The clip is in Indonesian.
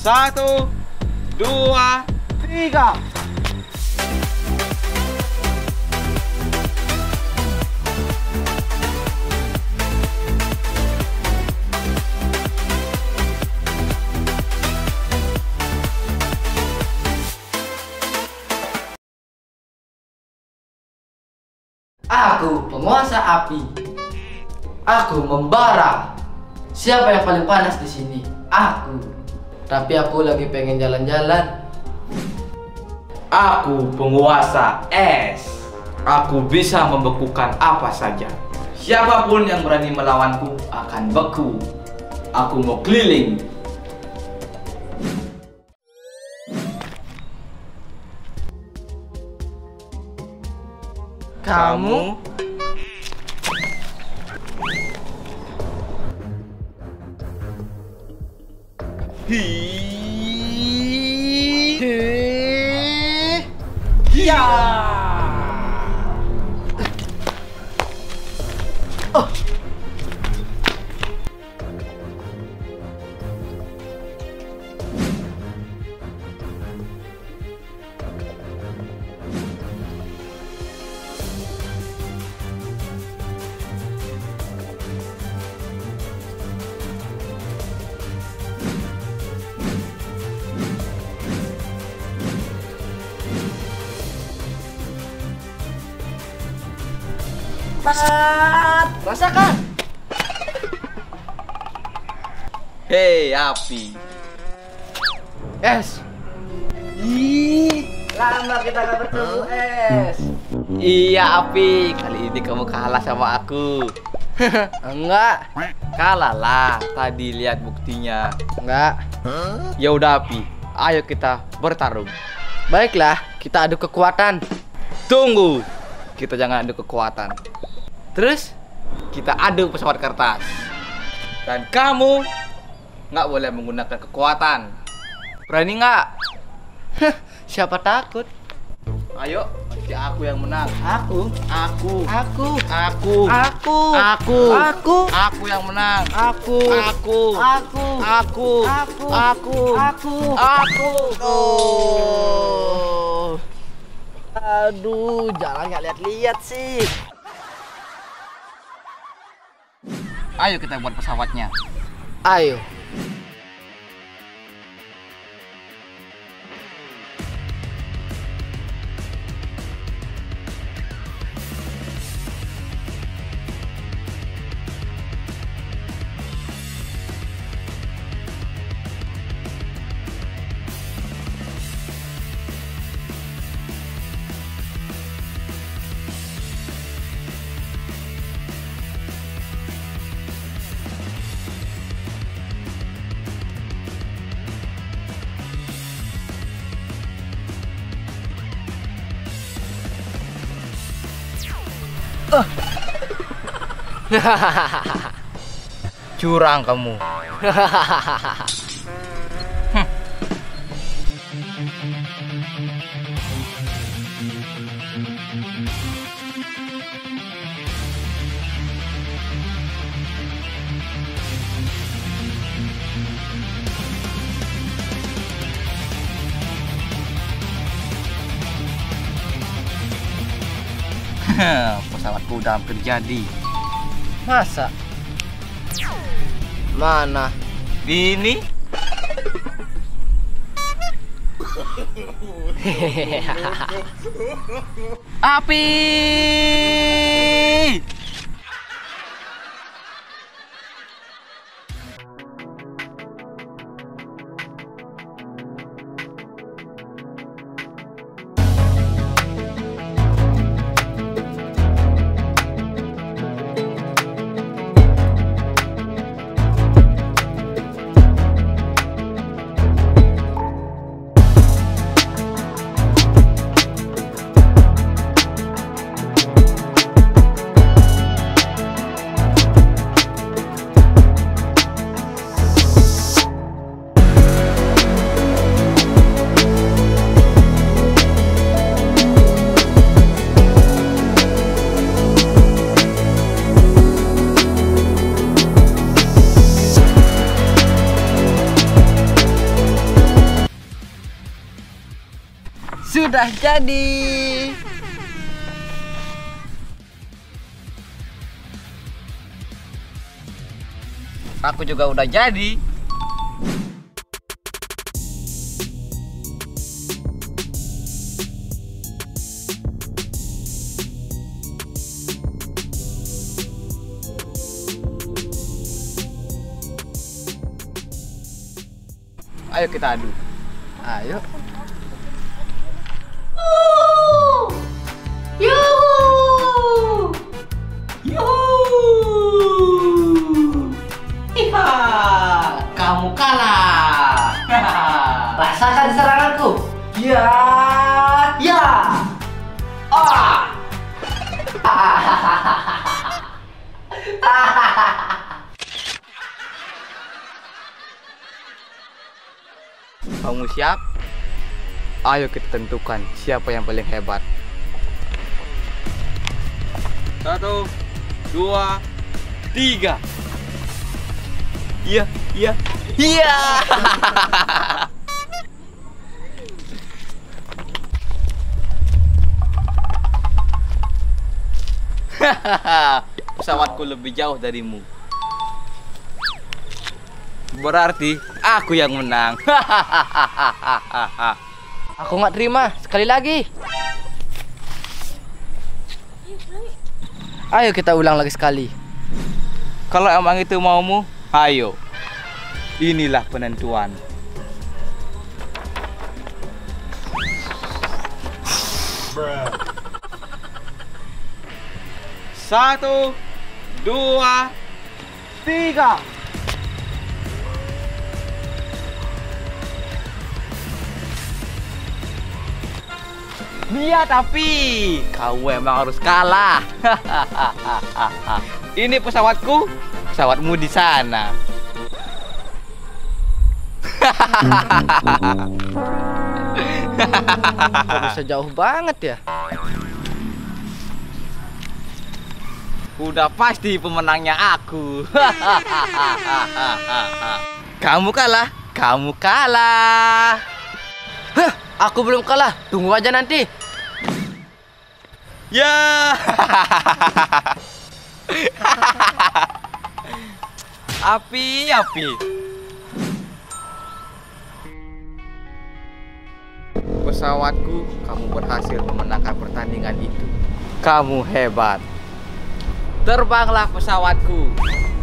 1, 2, 3. Aku penguasa api. Aku membara. Siapa yang paling panas di sini? Aku. Tapi aku lagi pengen jalan-jalan. Aku penguasa es. Aku bisa membekukan apa saja. Siapapun yang berani melawanku akan beku. Aku mau keliling. Kamu? Ya. Rasakan. Hei api. Es. Ih, lama kita gak bertemu, Es. Iya api, kali ini kamu kalah sama aku. Enggak. Kalah lah, tadi lihat buktinya. Enggak. Ya udah api, ayo kita bertarung. Baiklah, kita adu kekuatan. Tunggu, kita jangan adu kekuatan. Terus kita adu pesawat kertas. Dan kamu nggak boleh menggunakan kekuatan. Berani nggak? Siapa takut? Ayo, nanti aku yang menang. Aku Aku yang menang. Aku. Oh. Aduh, jalan nggak lihat-lihat sih. Ayo kita buat pesawatnya. Ayo. Curang kamu. Pesawatku udah hampir jadi. Masa? Mana? Ini api. Sudah jadi. Aku juga udah jadi. Ayo kita adu. Ayo. Yuhu! Yuhu! Iha! Kamu kalah. Rasakan seranganku. Ya! Ya! Ah! Kamu siap? Ayo kita tentukan siapa yang paling hebat. 1, 2, 3. Iya, iya, iya. Pesawatku lebih jauh darimu. Berarti aku yang menang. Aku nggak terima. Sekali lagi. Ayo kita ulang lagi sekali. Kalau emang itu maumu, ayo. Inilah penentuan. Satu, 2, 3. Iya tapi kau emang harus kalah. Ini pesawatku, pesawatmu di sana. Kok bisa jauh banget ya? Udah pasti pemenangnya aku. Kamu kalah, kamu kalah. Hah, aku belum kalah. Tunggu aja nanti. Ya. Api. Pesawatku, kamu berhasil memenangkan pertandingan itu. Kamu hebat. Terbanglah pesawatku.